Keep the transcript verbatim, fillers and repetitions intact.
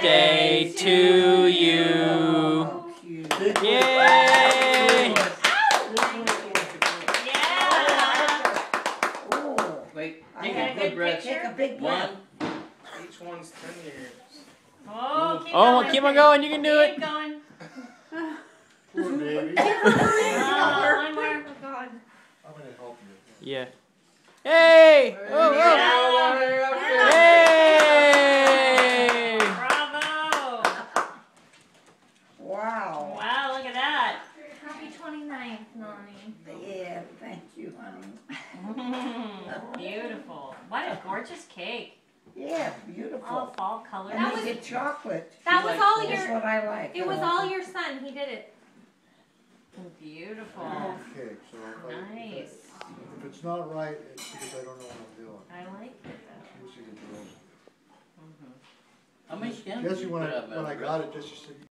birthday to you. Yay! Wait, Take take a big breath. Take a big breath. One. Each one's ten years. Oh, keep Oh, going. keep on going. You can do Keep it. going. Poor baby. Oh, one more. Oh, God. I'm gonna help you. Yeah. Hey! Oh, oh. Yeah. Hey! Bravo. Wow. Wow, look at that. Happy twenty-ninth, Nani. Yeah, thank you, honey. Beautiful. What a gorgeous cake. Yeah, beautiful. All fall colors. And That they was- get chocolate. That was all That's your. what I like. It was all your son. He did it. Beautiful. Okay, so if, I, Nice. if it's not right, it's because I don't know what I'm doing. I like it though. Usually the girls. Mhm. How many stems Jesse, you when put I, up, when I Brett? got it, Jesse said,